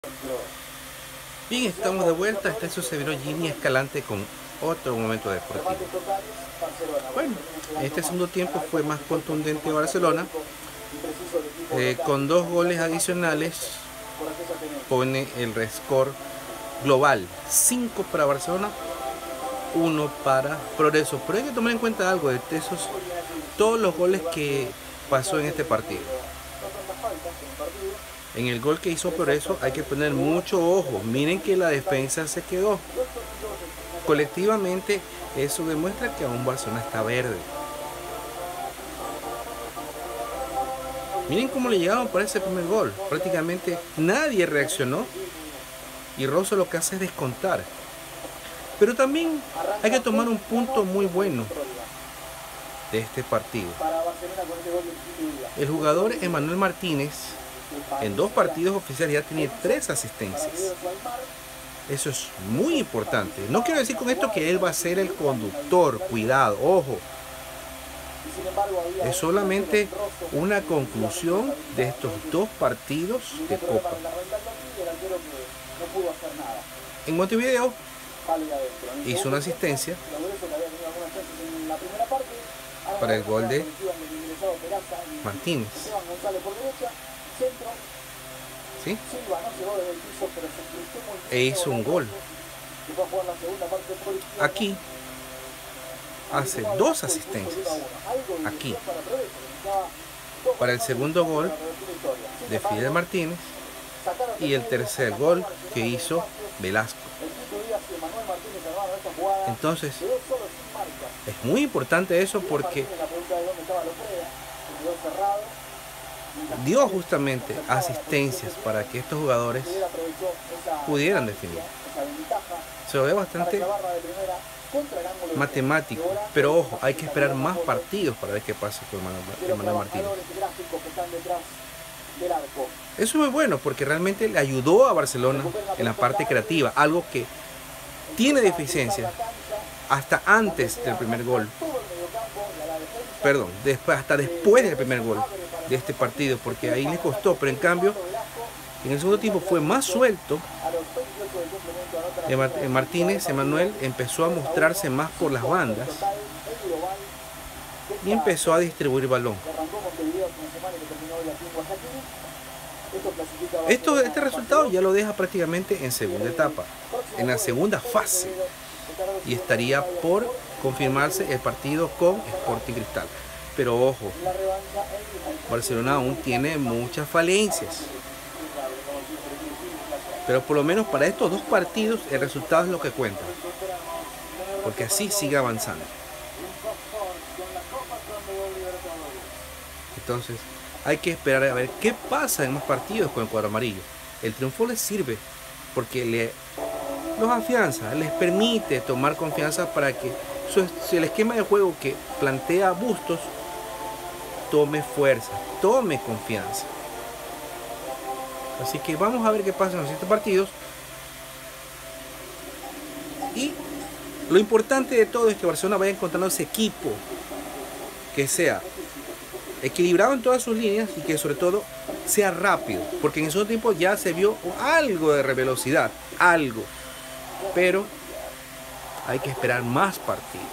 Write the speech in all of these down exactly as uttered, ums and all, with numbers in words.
Bien, estamos de vuelta. Este es su servidor Jimmy Escalante con otro momento deportivo. Bueno, este segundo tiempo fue más contundente Barcelona. Eh, con dos goles adicionales pone el score global: cinco para Barcelona, uno para Progreso. Pero hay que tomar en cuenta algo de esos, todos los goles que pasó en este partido. En el gol que hizo Progreso hay que poner mucho ojo. Miren que la defensa se quedó. Colectivamente eso demuestra que aún Barcelona está verde. Miren cómo le llegaron para ese primer gol. Prácticamente nadie reaccionó y Rosso lo que hace es descontar. Pero también hay que tomar un punto muy bueno de este partido. El jugador Emmanuel Martínez en dos partidos oficiales ya tiene tres asistencias. Eso es muy importante. No quiero decir con esto que él va a ser el conductor. Cuidado, ojo. Es solamente una conclusión de estos dos partidos de Copa. En Montevideo hizo una asistencia para el gol de Martínez. ¿Sí? E hizo un gol. Aquí hace dos asistencias. Aquí para el segundo gol de Fidel Martínez y el tercer gol que hizo Velasco. Entonces es muy importante eso porque dio justamente asistencias para que estos jugadores pudieran definir. Se lo ve bastante matemático, pero ojo, hay que esperar más partidos para ver qué pasa con Emmanuel Martínez. Eso es muy bueno porque realmente le ayudó a Barcelona en la parte creativa, algo que tiene deficiencia hasta antes del primer gol. Perdón, después, hasta después del primer gol de este partido, porque ahí le costó, pero en cambio en el segundo tiempo fue más suelto. Martínez, Emmanuel, empezó a mostrarse más por las bandas y empezó a distribuir balón. Esto, este resultado ya lo deja prácticamente en segunda etapa, en la segunda fase, y estaría por confirmarse el partido con Sporting Cristal. Pero ojo, Barcelona aún tiene muchas falencias. Pero por lo menos para estos dos partidos el resultado es lo que cuenta, porque así sigue avanzando. Entonces hay que esperar a ver qué pasa en más partidos con el cuadro amarillo. El triunfo les sirve porque le, los afianza, les permite tomar confianza para que su, el esquema de juego que plantea Bustos tome fuerza, tome confianza. Así que vamos a ver qué pasa en los siguientes partidos. Y lo importante de todo es que Barcelona vaya encontrando ese equipo que sea equilibrado en todas sus líneas y que sobre todo sea rápido, porque en esos tiempos ya se vio algo de velocidad, algo, pero hay que esperar más partidos.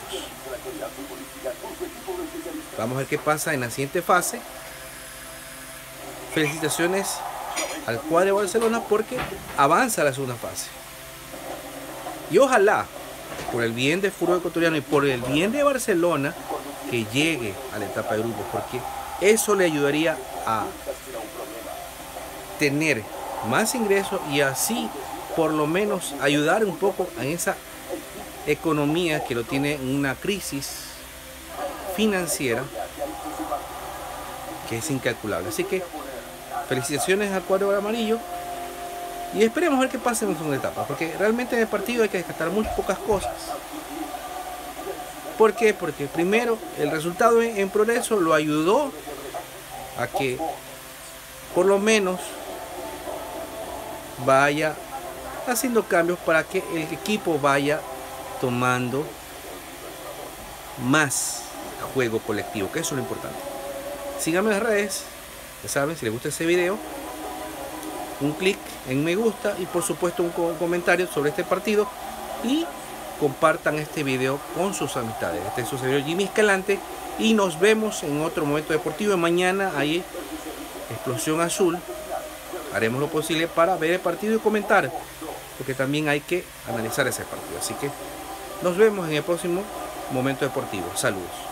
Vamos a ver qué pasa en la siguiente fase. Felicitaciones al cuadro de Barcelona porque avanza a la segunda fase. Y ojalá, por el bien del fútbol ecuatoriano y por el bien de Barcelona, que llegue a la etapa de grupos, porque eso le ayudaría a tener más ingresos y así por lo menos ayudar un poco en esa economía que lo tiene en una crisis financiera que es incalculable. Así que felicitaciones al cuadro amarillo y esperemos ver qué pasa en la segunda etapa, porque realmente en el partido hay que descartar muy pocas cosas. ¿Por qué? Porque primero el resultado en, en Progreso lo ayudó a que por lo menos vaya haciendo cambios para que el equipo vaya tomando más juego colectivo, que eso es lo importante. Síganme en las redes, ya saben, si les gusta este video, un clic en me gusta y por supuesto un comentario sobre este partido, y compartan este video con sus amistades. Este es su servidor Jimmy Escalante y nos vemos en otro momento deportivo. Mañana hay Explosión Azul. Haremos lo posible para ver el partido y comentar, porque también hay que analizar ese partido. Así que nos vemos en el próximo momento deportivo. Saludos.